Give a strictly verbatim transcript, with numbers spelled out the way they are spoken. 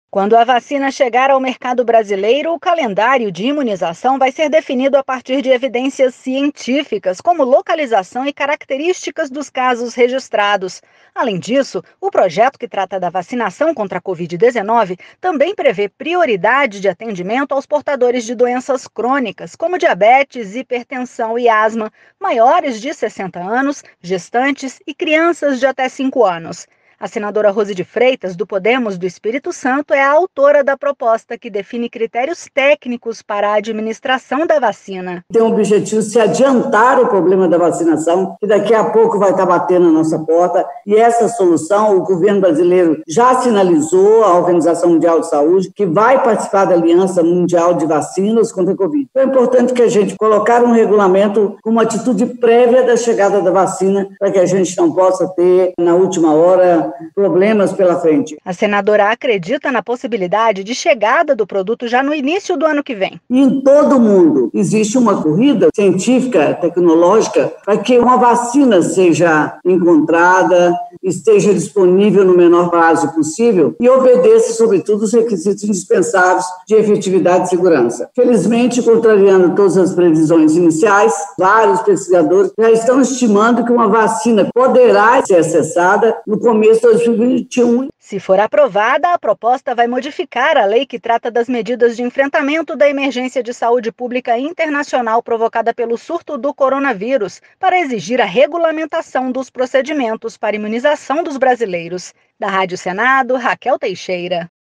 Quando a vacina chegar ao mercado brasileiro, o calendário de imunização vai ser definido a partir de evidências científicas, como localização e características dos casos registrados. Além disso, o projeto que trata da vacinação contra a covid dezenove também prevê prioridade de atendimento aos portadores de doenças crônicas, como diabetes, hipertensão e asma, maiores de sessenta anos, gestantes e crianças de até cinco anos. A senadora Rose de Freitas, do Podemos do Espírito Santo, é a autora da proposta que define critérios técnicos para a administração da vacina. Tem o objetivo de se adiantar o problema da vacinação, que daqui a pouco vai estar batendo na nossa porta, e essa solução o governo brasileiro já sinalizou à Organização Mundial de Saúde que vai participar da Aliança Mundial de Vacinas contra a Covid. Então é importante que a gente colocar um regulamento com uma atitude prévia da chegada da vacina, para que a gente não possa ter, na última hora, problemas pela frente. A senadora acredita na possibilidade de chegada do produto já no início do ano que vem. Em todo o mundo existe uma corrida científica, tecnológica, para que uma vacina seja encontrada, esteja disponível no menor prazo possível e obedeça, sobretudo, os requisitos indispensáveis de efetividade e segurança. Felizmente, contrariando todas as previsões iniciais, vários pesquisadores já estão estimando que uma vacina poderá ser acessada no começo de dois mil e vinte e um. Se for aprovada, a proposta vai modificar a lei que trata das medidas de enfrentamento da emergência de saúde pública internacional provocada pelo surto do coronavírus, para exigir a regulamentação dos procedimentos para imunização dos brasileiros. Da Rádio Senado, Raquel Teixeira.